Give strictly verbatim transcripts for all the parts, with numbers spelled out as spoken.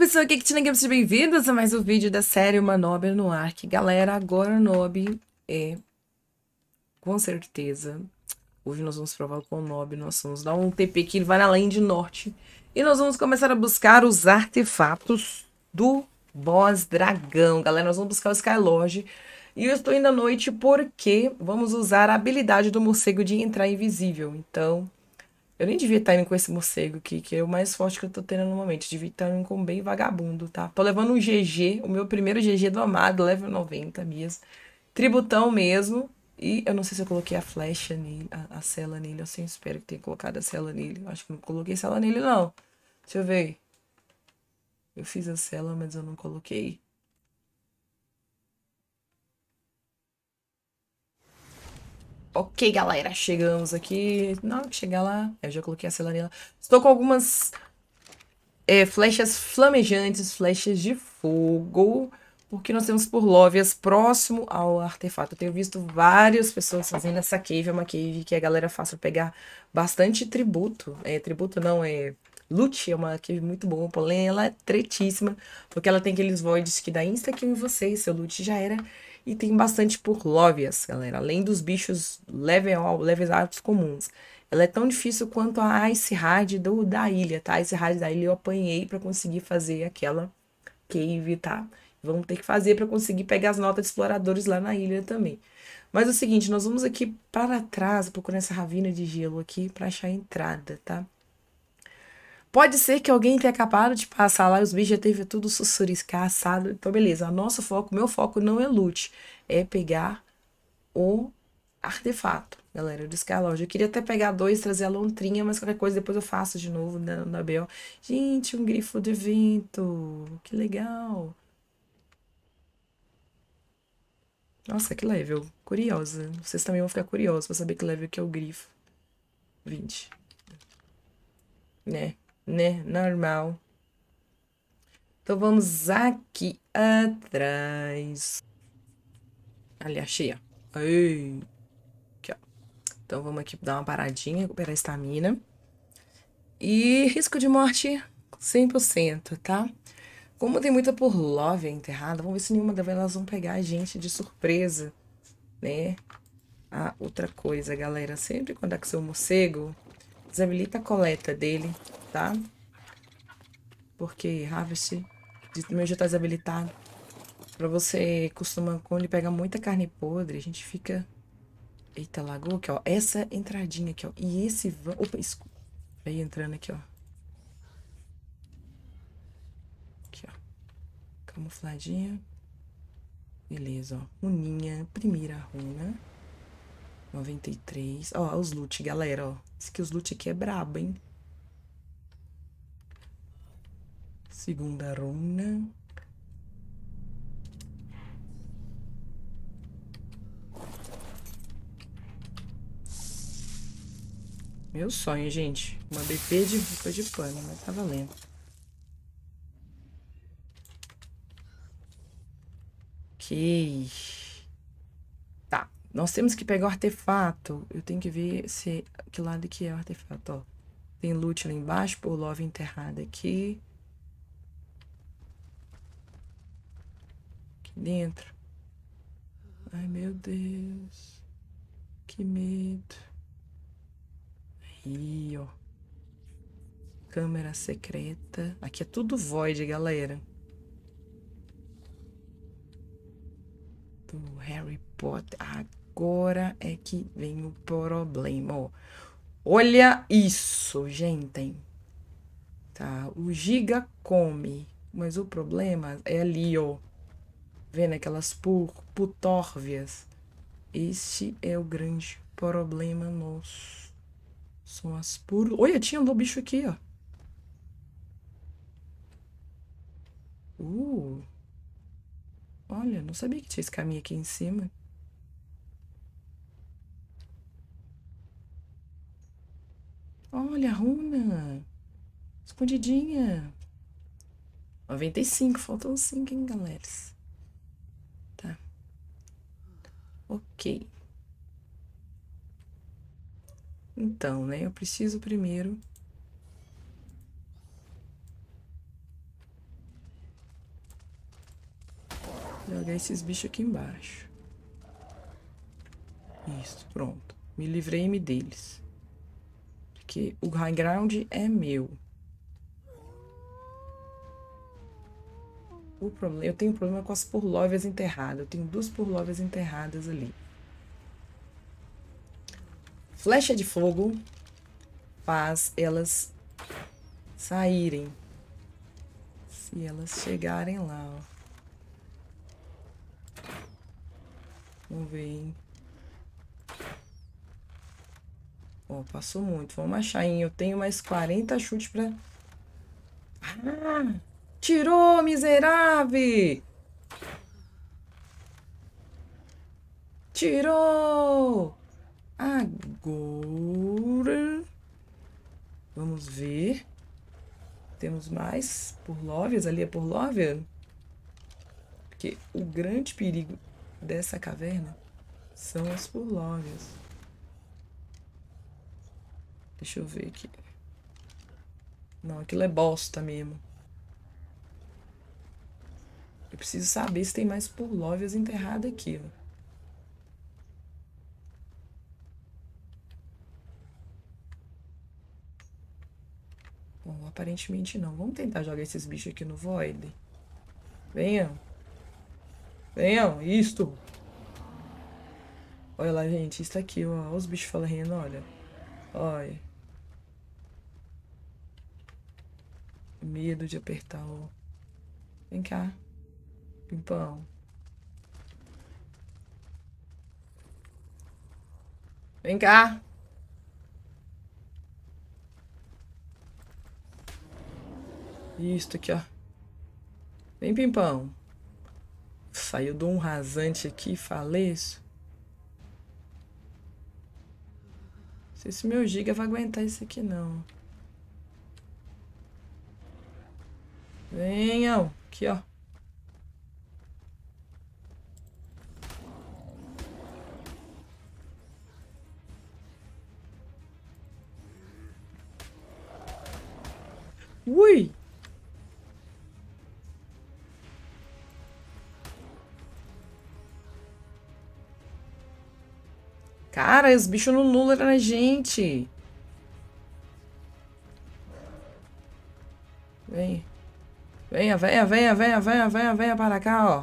pessoal, aqui é Kitina Games, sejam bem-vindos a mais um vídeo da série Uma Nobre no Ark. Galera, agora Nobre é, com certeza, hoje nós vamos provar com o Nobre, nós vamos dar um T P que ele vai na Land Norte. E nós vamos começar a buscar os artefatos do boss dragão. Galera, nós vamos buscar o Skylord. E eu estou indo à noite porque vamos usar a habilidade do morcego de entrar invisível. Então... eu nem devia estar indo com esse morcego aqui, que é o mais forte que eu tô tendo no momento. Devia estar indo com bem vagabundo, tá? Tô levando um G G, o meu primeiro G G do amado, level noventa mesmo. Tributão mesmo. E eu não sei se eu coloquei a flecha nele, a, a cela nele. Eu sempre espero que tenha colocado a cela nele. Eu acho que não coloquei cela nele, não. Deixa eu ver. Eu fiz a cela, mas eu não coloquei. Ok, galera, chegamos aqui. Na hora que chegar lá, eu já coloquei a cela nela. Estou com algumas é, flechas flamejantes, flechas de fogo, porque nós temos Purlóvias próximo ao artefato. Eu tenho visto várias pessoas fazendo essa cave, é uma cave que a galera faz pra pegar bastante tributo. É, tributo não, é loot, é uma cave muito boa, porém ela é tretíssima, porque ela tem aqueles voids que dá insta-kill em você, e seu loot já era. E tem bastante Purlóvias, galera, além dos bichos level, levels altos comuns. Ela é tão difícil quanto a Ice Hard do, da ilha, tá? A Ice Hard da ilha eu apanhei pra conseguir fazer aquela cave, tá? Vamos ter que fazer pra conseguir pegar as notas de exploradores lá na ilha também. Mas é o seguinte, nós vamos aqui para trás, procurando essa ravina de gelo aqui pra achar a entrada, tá? Pode ser que alguém tenha acabado de passar lá, os bichos já teve tudo sussuriscar, assado. Então, beleza. O nosso foco, meu foco não é loot, é pegar o artefato, galera, do Skylord. Eu queria até pegar dois, trazer a lontrinha, mas qualquer coisa depois eu faço de novo na, na B O. Gente, um grifo de vento. Que legal. Nossa, que level. Curiosa. Vocês também vão ficar curiosos pra saber que level que é o grifo. Vinte. Né? Né? Normal. Então vamos aqui atrás. Ali, achei, ó. Aí. Aqui, ó. Então vamos aqui dar uma paradinha, recuperar a estamina. E risco de morte cem por cento, tá? Como tem muita Purlóvia enterrada, vamos ver se nenhuma delas vão pegar a gente de surpresa, né? Ah, outra coisa, galera, sempre quando é com seu morcego, desabilita a coleta dele, tá? Porque Harvest do meu já tá desabilitado. Pra você costuma, quando ele pega muita carne podre, a gente fica... Eita, lagou aqui, ó. Essa entradinha aqui, ó. E esse... Opa, escuta. Aí entrando aqui, ó. Aqui, ó. Camufladinha. Beleza, ó. Runinha. Primeira runa. noventa e três. Ó, os loot, galera, ó. Esse aqui, os loot aqui é brabo, hein? Segunda runa. Meu sonho, gente. Uma B P de roupa de pano, mas tá valendo. Ok. Tá. Nós temos que pegar o artefato. Eu tenho que ver se... que lado que é o artefato, ó. Tem loot lá embaixo, por love enterrada aqui. Aqui dentro. Ai, meu Deus. Que medo. Aí, ó. Câmera secreta. Aqui é tudo void, galera. Do Harry Potter. Agora é que vem o problema, ó. Olha isso, gente. Tá, o Giga come. Mas o problema é ali, ó. Vendo aquelas pur putórvias. Este é o grande problema nosso. São as pur... Olha, tinha um bicho aqui, ó. Uh. Olha, não sabia que tinha esse caminho aqui em cima. Olha, a runa. Escondidinha. noventa e cinco, faltam cinco, hein, galera? Tá. Ok. Então, né, eu preciso primeiro... Jogar esses bichos aqui embaixo. Isso, pronto. Me livrei-me deles. Porque o high ground é meu. O problema, eu tenho problema com as purlóvias enterradas. Eu tenho duas purlóvias enterradas ali. Flecha de fogo faz elas saírem. Se elas chegarem lá, ó. Vamos ver, hein? Ó, passou muito. Vamos achar, hein? Eu tenho mais quarenta chutes pra... Ah! Tirou, miserável! Tirou! Agora... Vamos ver. Temos mais purlóvias. Ali é purlóvia. Porque o grande perigo dessa caverna são as purlóvias. Deixa eu ver aqui. Não, aquilo é bosta mesmo. Eu preciso saber se tem mais purlóvias enterradas aqui, ó. Bom, aparentemente não. Vamos tentar jogar esses bichos aqui no Void. Venham. Venham, isto. Olha lá, gente. Isso aqui, ó. Olha os bichos falando, olha. Olha. Medo de apertar o... Vem cá. Pimpão. Vem cá. Isto aqui, ó. Vem, Pimpão. Saiu de um rasante aqui, faleço. Não sei se meu giga vai aguentar isso aqui, não. Venham. Aqui, ó. Ui! Cara, os bichos não nulam na gente. Vem. Venha, venha, venha, venha, venha, venha, venha para cá, ó.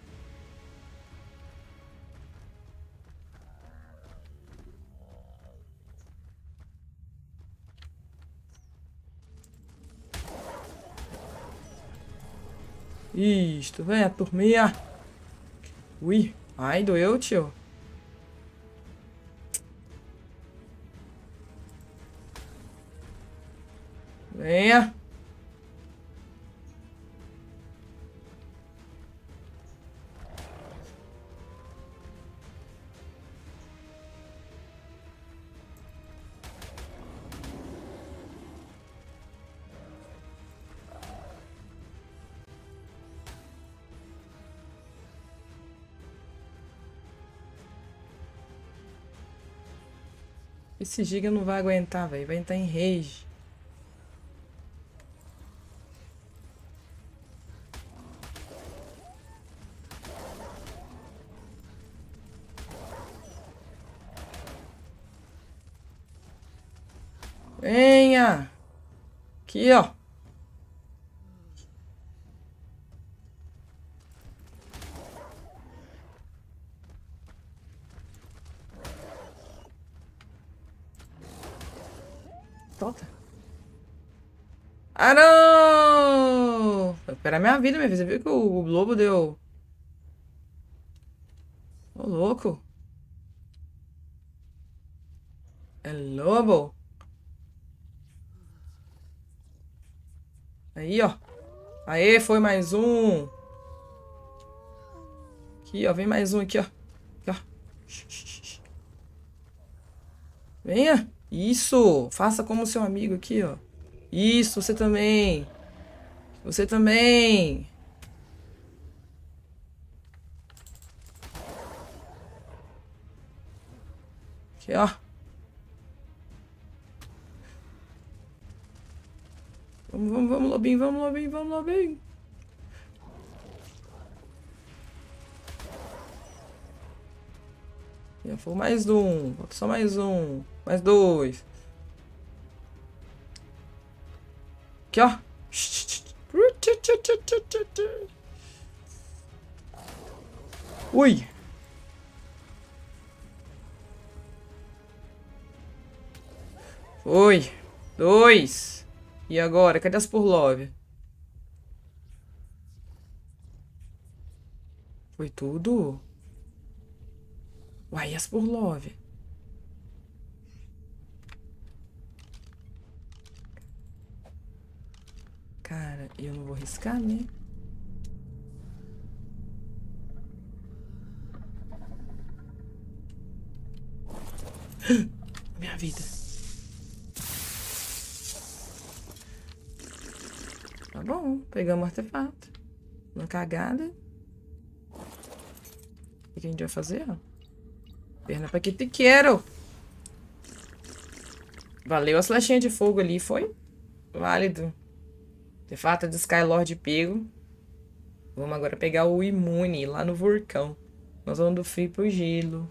Isto, venha, turminha. Ui, ai, doeu, tio. Venha. Esse giga não vai aguentar, velho. Vai entrar em rage. Venha. Aqui, ó. Solta. Ah, não! Vai recuperar minha vida, minha filha. Você viu que o, o lobo deu... Ô, louco. É lobo. Aí, ó. Aê, foi mais um. Aqui, ó. Vem mais um aqui, ó. Aqui, ó. Venha. Isso. Faça como seu amigo aqui, ó. Isso, você também. Você também. Aqui, ó. Vamos, vamos, vamos, lobinho. Vamos, lobinho. Vamos, lobinho. Já foi mais um. Falta só mais um. Mais dois. Aqui, ó. Ui. Foi. Dois. E agora? Cadê as Purlove? Foi tudo? Uai, e as Purlove? Cara, eu não vou riscar, né? Minha vida. Tá bom, pegamos o artefato. Uma cagada. O que a gente vai fazer? Perna pra que te quero. Valeu as flechinhas de fogo ali, foi? Válido. Artefato de Skylord pego. Vamos agora pegar o imune lá no vulcão. Nós vamos do frio pro gelo.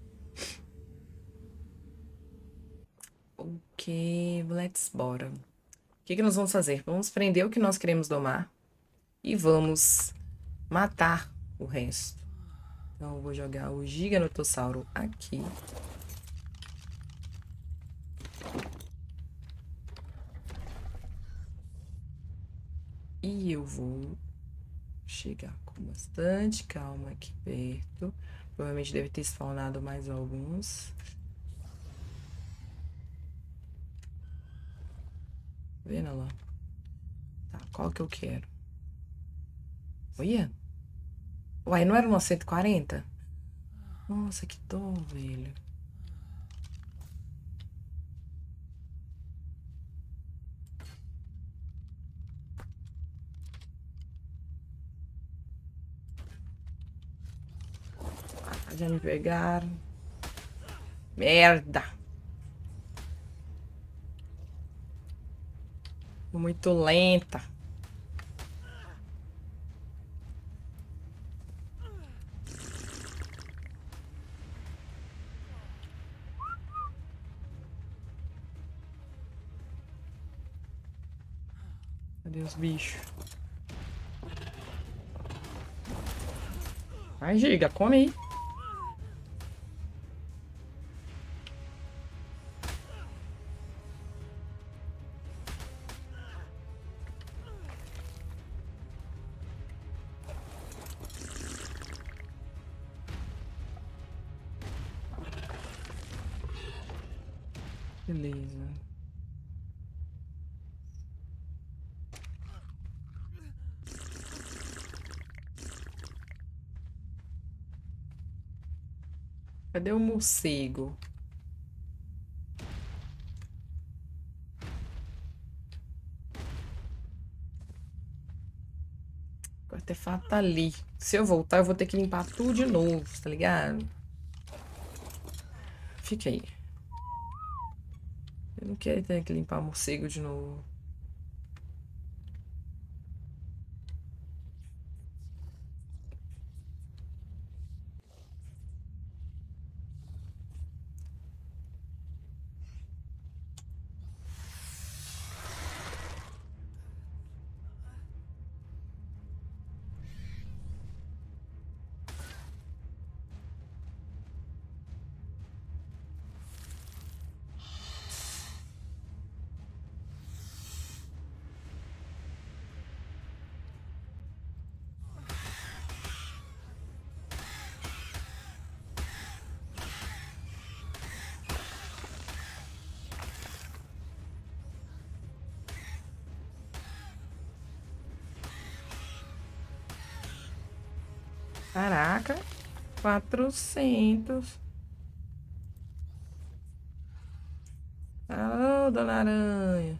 Ok, let's bora. O que, que nós vamos fazer? Vamos prender o que nós queremos domar. E vamos matar o resto. Então eu vou jogar o Giganotossauro aqui. E eu vou chegar com bastante calma aqui perto. Provavelmente deve ter spawnado mais alguns. Vendo lá? Tá, qual que eu quero? Olha. Uai, não era uma cento e quarenta? Nossa, que dó, velho. Ah, já me pegaram. Merda. Muito lenta. Cadê os bichos? Vai, Giga, come aí. Beleza. Cadê o morcego? O artefato tá ali. Se eu voltar, eu vou ter que limpar tudo de novo, tá ligado? Fica aí. Eu não quero ter que limpar morcego de novo. Caraca, quatrocentos. Alô, dona Aranha.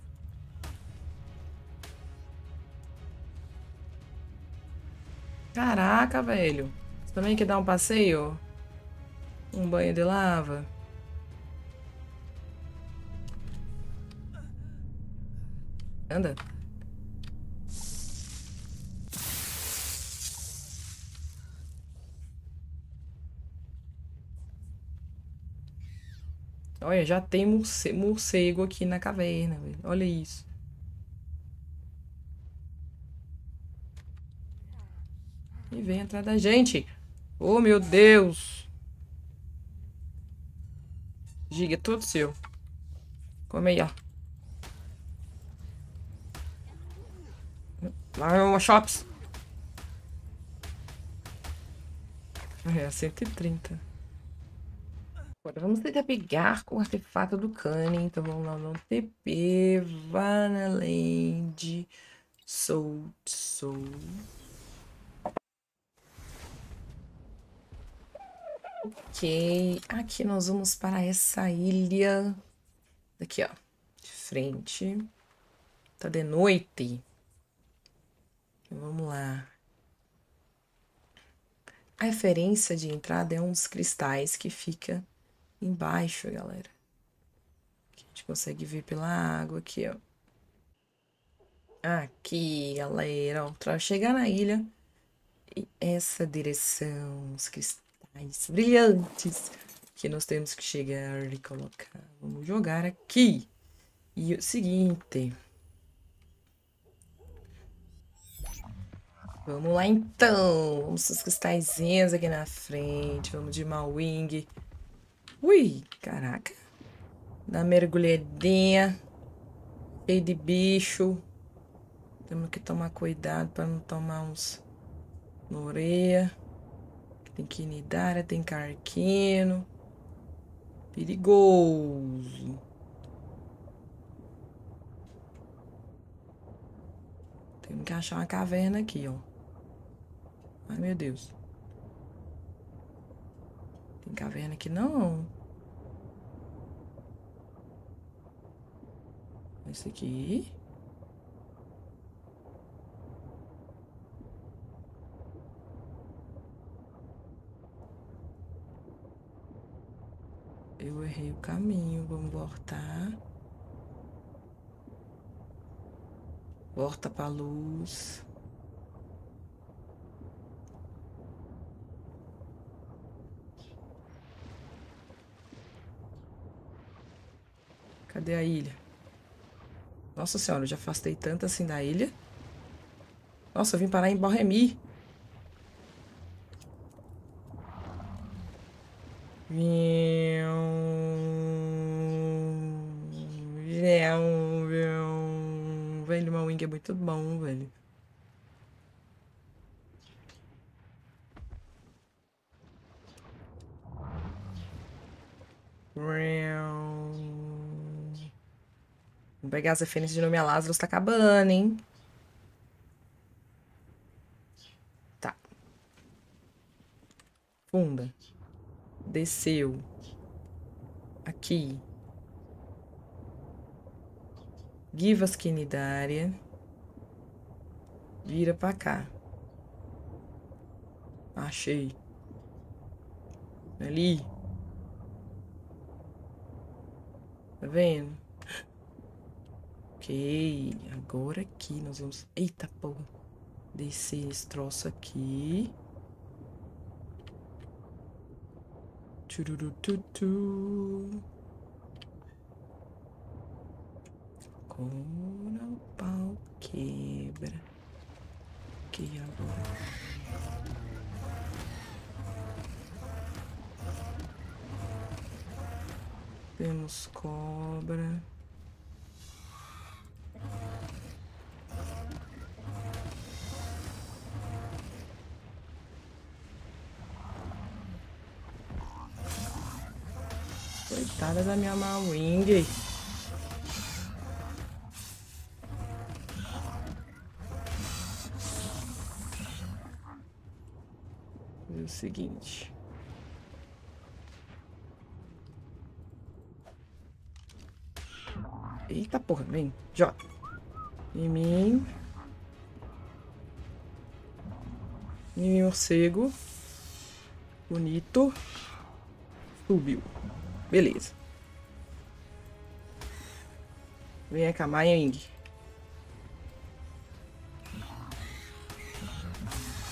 Caraca, velho. Você também quer dar um passeio? Um banho de lava? Anda. Olha, já tem morce- morcego aqui na caverna, velho. Olha isso. E vem atrás da gente. Oh, meu Deus. Giga, é todo seu. Come aí, ó. Vai, uma Shops. É, cento e trinta. Agora vamos tentar pegar com o artefato do Cunning. Então vamos lá no T P. Vanaland. Soul, Soul. Ok. Aqui nós vamos para essa ilha. Aqui, ó. De frente. Tá de noite. Vamos lá. A referência de entrada é um dos cristais que fica embaixo, galera. Que a gente consegue ver pela água aqui, ó. Aqui, galera, ó. Pra chegar na ilha, e essa direção, os cristais brilhantes que nós temos que chegar e colocar. Vamos jogar aqui. E o seguinte. Vamos lá então. Vamos os cristalzinhos aqui na frente. Vamos de Malwing. Ui, caraca. Dá mergulhadinha. Cheio de bicho. Temos que tomar cuidado para não tomar uns noreia. Tem quinidária, tem carquino. Perigoso. Temos que achar uma caverna aqui, ó. Ai, meu Deus. Tem caverna aqui não. Esse aqui. Eu errei o caminho. Vamos voltar. Volta pra luz. Cadê a ilha? Nossa senhora, eu já afastei tanto assim da ilha. Nossa, eu vim parar em Borremi. Velho, uma wing é muito bom, velho. Vamos pegar as referências de nome a Lázaro, tá acabando, hein? Tá. Funda. Desceu. Aqui. Givas Quinidária. Vira pra cá. Achei. Ali. Tá vendo? Ok. Agora aqui nós vamos... Eita, porra. Descer esse troço aqui. Tururututu. Agora o pau quebra. Ok, agora. Temos cobra. Coitada da minha Malwing. É o seguinte. Eita porra, vem. Joga. Em mim. Em mim, morcego. Bonito. Subiu. Beleza. Vem cá, Mayang.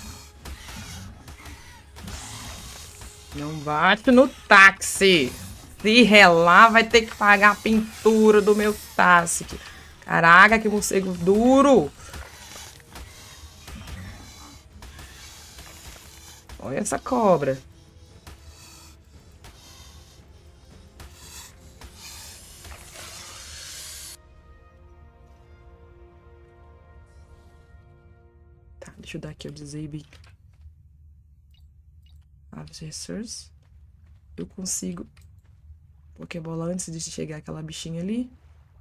Não bate no táxi. Se relar, vai ter que pagar a pintura do meu Tastic. Caraca, que morcego duro. Olha essa cobra. Tá, deixa eu dar aqui o disable. Adversaries. Eu consigo Pokébola antes de chegar aquela bichinha ali.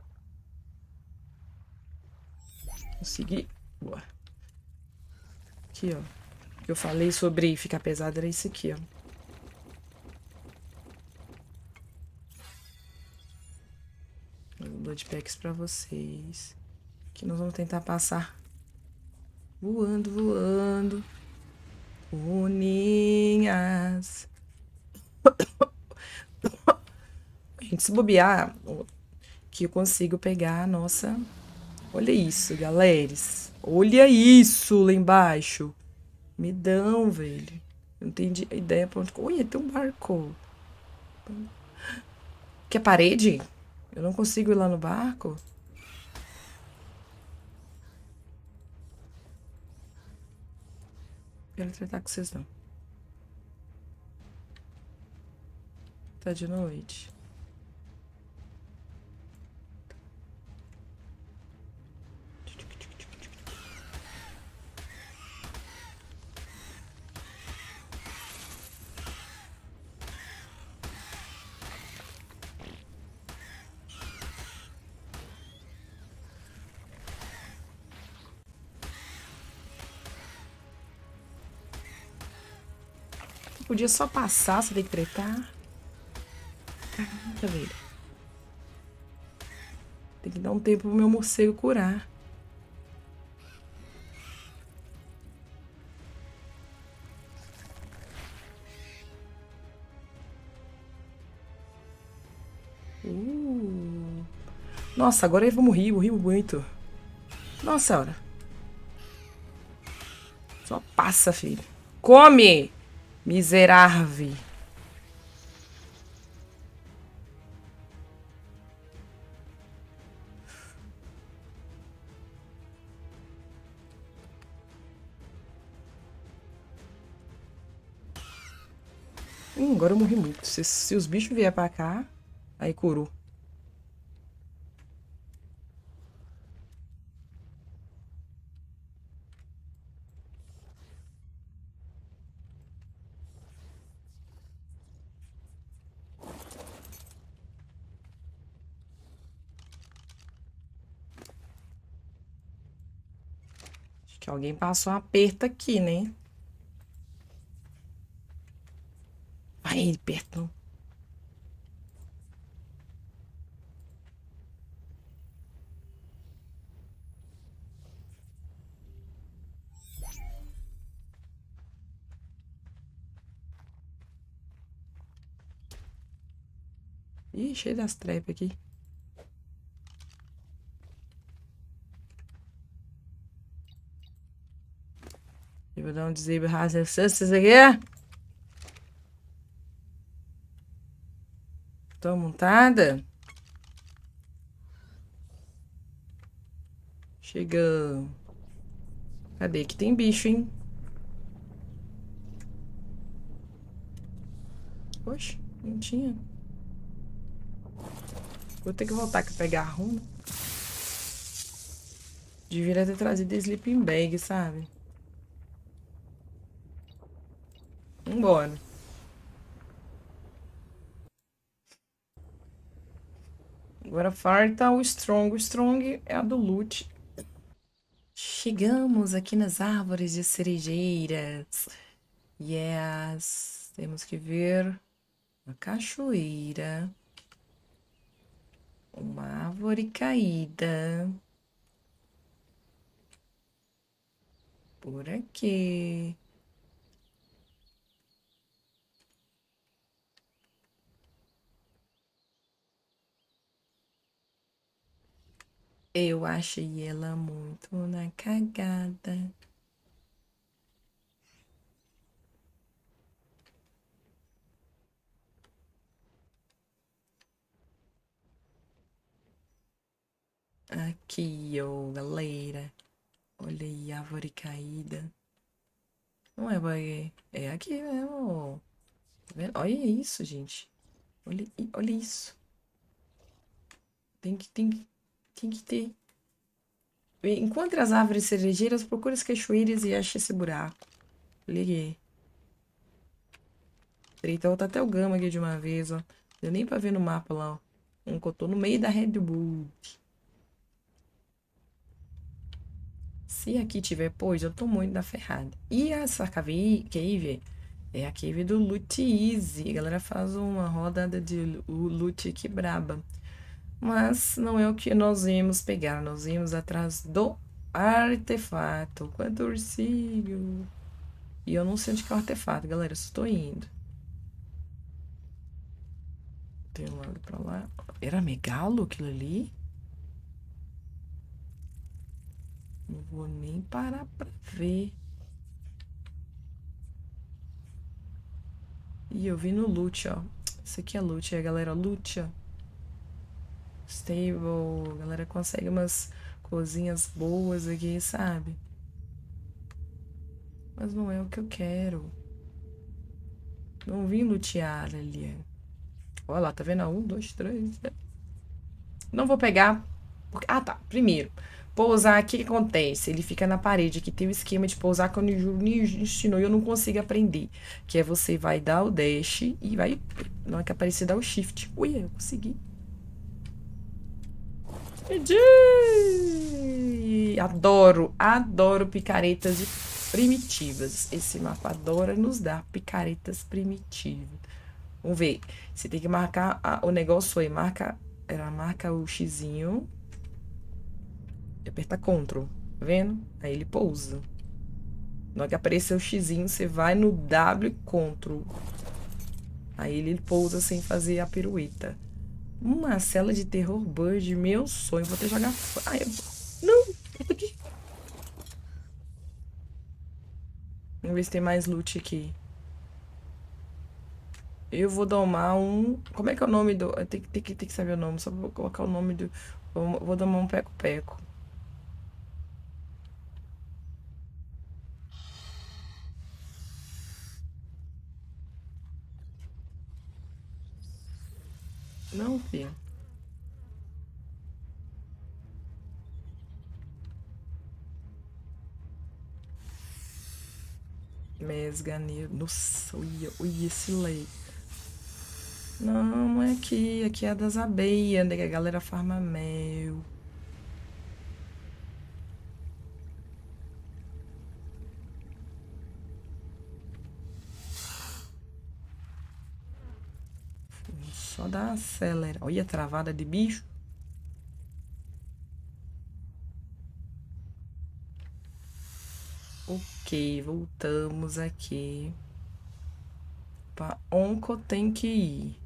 Consegui. Boa. Aqui, ó. O que eu falei sobre ficar pesado era isso aqui, ó. Blood packs pra vocês. Aqui nós vamos tentar passar voando, voando. Uninhas. Gente, se bobear, que eu consigo pegar a nossa... Olha isso, galeres. Olha isso lá embaixo. Me dão, velho. Eu não entendi a ideia pra onde... Olha, tem um barco. Que é parede? Eu não consigo ir lá no barco? Quero tratar com vocês, não. Tá de noite. Podia só passar, você tem que tretar. Caraca, velho. Tem que dar um tempo pro meu morcego curar. Uh. Nossa, agora eu vou morrer, morri muito. Nossa senhora. Só passa, filho. Come! Miserável. Hum, agora eu morri muito. Se, se os bichos vier pra cá, aí curou. Acho que alguém passou um aperto aqui, né? Vai perto, não. Ih, cheio das trepas aqui. Eu vou dar um disable hazard success aqui. Tô montada. Chegando. Cadê? Que tem bicho, hein? Poxa, não tinha. Vou ter que voltar aqui pegar a runa. Devia ter trazido sleeping bag, sabe? Vambora. Agora falta o Strong. O Strong é a do loot. Chegamos aqui nas árvores de cerejeiras. Yes. Temos que ver uma cachoeira. Uma árvore caída. Por aqui. Eu achei ela muito na cagada. Aqui, ó, galera. Olha aí, árvore caída. Não é bug. É aqui mesmo. Tá vendo? Olha isso, gente. Olha, olha isso. Tem que, tem, que- tem que ter. Encontre as árvores cerejeiras, procure as cachoeiras e ache esse buraco. Liguei. Eita, tá até o gama aqui de uma vez, ó. Deu nem pra ver no mapa lá, ó. Um que eu tô no meio da Redwood. Se aqui tiver, pois, eu tô muito da ferrada. E essa cave, cave é a cave do Loot Easy. A galera faz uma rodada de loot aqui braba. Mas não é o que nós vimos pegar. Nós vimos atrás do artefato. Quanto ursinho. E eu não sei onde que é o artefato, galera. Eu só tô indo. Tem um lado pra lá. Era megalo aquilo ali? Não vou nem parar pra ver. E eu vi no loot, ó. Isso aqui é loot, é, galera. Loot, ó. Stable. A galera consegue umas coisinhas boas aqui, sabe? Mas não é o que eu quero. Não vim lutear ali. Olha lá, tá vendo? Um, dois, três. Não vou pegar. Porque... Ah, tá. Primeiro, pousar, o que, que acontece? Ele fica na parede. Aqui tem um esquema de pousar que o Niju me ensinou e eu não consigo aprender. Que é você vai dar o dash e vai. Na hora que aparecer, dar o shift. Ui, eu consegui. Adoro, adoro picaretas primitivas. Esse mapa adora nos dar picaretas primitivas. Vamos ver. Você tem que marcar a, o negócio aí. Marca, ela marca o xizinho. E aperta Ctrl. Tá vendo? Aí ele pousa. Na hora que aparecer o xizinho, você vai no W Ctrl. Aí ele pousa sem fazer a pirueta. Uma cela de terror bird, meu sonho. Vou ter que jogar. Ai, eu... Não! Aqui. Vamos ver se tem mais loot aqui. Eu vou domar um. Como é que é o nome do. Tem, tem, tem, tem que saber o nome, só vou colocar o nome do. Vou, vou domar um peco-peco. Não, filho. Mesganeiro. Nossa, olha, olha esse lei. Não, não é aqui. Aqui é das abelhas, né? Que a galera farma mel. Só dá acelera. Olha a travada de bicho. Ok, voltamos aqui. Pra onde eu tenho que ir?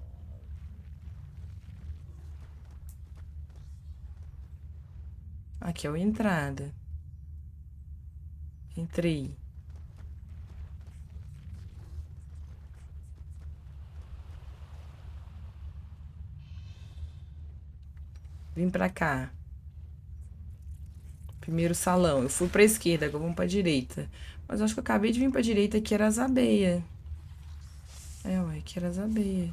Aqui é a entrada. Entrei. Vim pra cá. Primeiro salão. Eu fui pra esquerda, agora vamos pra direita. Mas eu acho que eu acabei de vir pra direita, que era as abelhas. É, ué, que era as abelhas.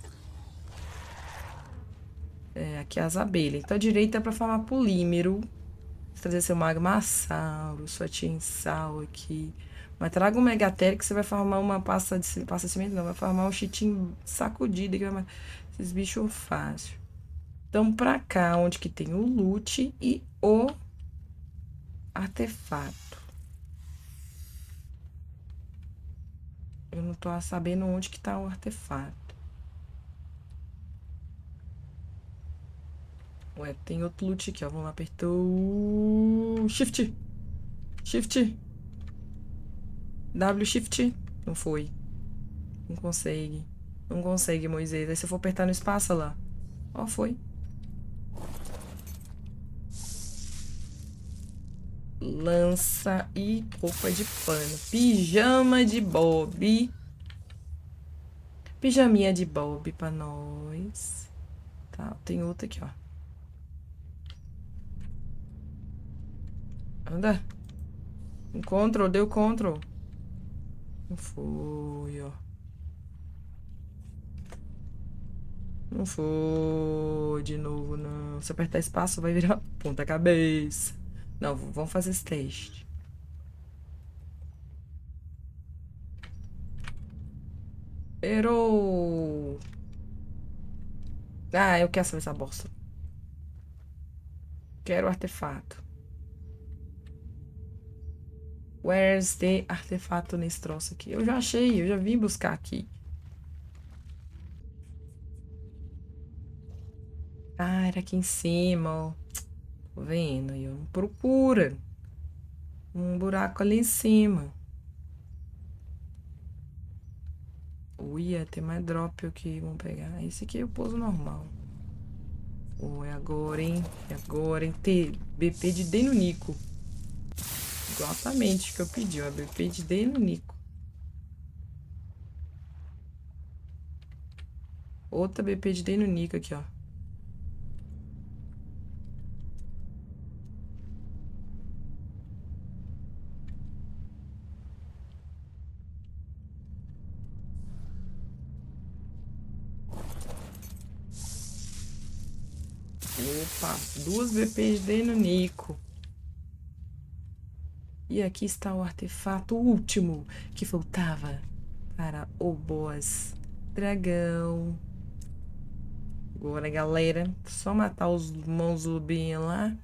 É, aqui é as abelhas. Então a direita é pra formar polímero. Trazer seu magmasauro, sua tinsal aqui. Mas traga um megatério que você vai formar uma pasta de, pasta de cimento, não. Vai formar um chitinho sacudido que vai esses bichos fácil. Então pra cá, onde que tem o loot e o artefato. Eu não tô sabendo onde que tá o artefato. Ué, tem outro loot aqui, ó. Vamos apertar o... Shift. Shift. W Shift. Não foi. Não consegue. Não consegue, Moisés. Aí se eu for apertar no espaço, olha lá. Ó, foi. Lança e roupa de pano. Pijama de Bob. Pijaminha de Bob pra nós. Tá, tem outra aqui, ó. Anda. Um control, deu control. Não foi, ó. Não foi de novo, não. Se apertar espaço, vai virar ponta cabeça. Não, vamos fazer esse teste. Errou! Ah, eu quero saber essa bosta. Quero o artefato. Where's the artefato nesse troço aqui? Eu já achei, eu já vim buscar aqui. Ah, era aqui em cima, ó. Tô vendo, eu não procura. Um buraco ali em cima. Uia, tem mais drop aqui. Vamos pegar. Esse aqui é o pouso normal. Oh, é agora, hein? É agora, hein? T B P de Denunico. Exatamente o que eu pedi, ó. B P de Denunico. Outra B P de Denunico aqui, ó. Opa, duas B Ps de Denunico. E aqui está o artefato último que faltava para o boss dragão. Agora, galera, só matar os mãos lobinhos lá.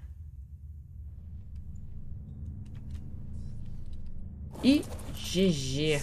E G G.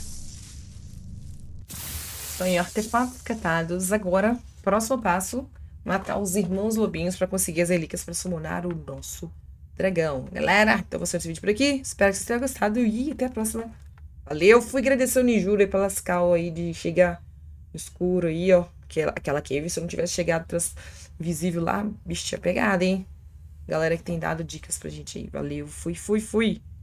Estão em artefatos catados. Agora, próximo passo, matar os irmãos lobinhos para conseguir as relíquias para summonar o nosso dragão. Galera, então vou esse vídeo por aqui. Espero que vocês tenham gostado e até a próxima. Valeu, fui agradecer o Nijuro aí pelas cal aí de chegar no escuro aí, ó. Aquela, aquela cave, se eu não tivesse chegado trans, visível lá, bicho tinha pegado, hein? Galera que tem dado dicas pra gente aí. Valeu, fui, fui, fui.